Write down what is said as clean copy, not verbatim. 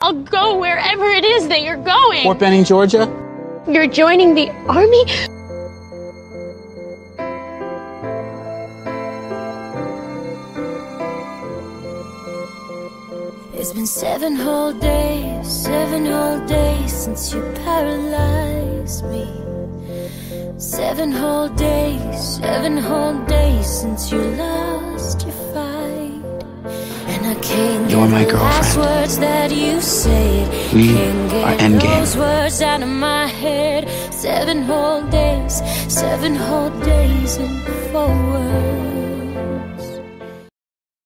I'll go wherever it is that you're going. Fort Benning, Georgia? You're joining the army? It's been 7 whole days since you paralyzed me. 7 whole days since you lost your fight. And I can't You're my get the last girlfriend. words that you said. We Can't are get endgame. those words out of my head. 7 whole days and forward.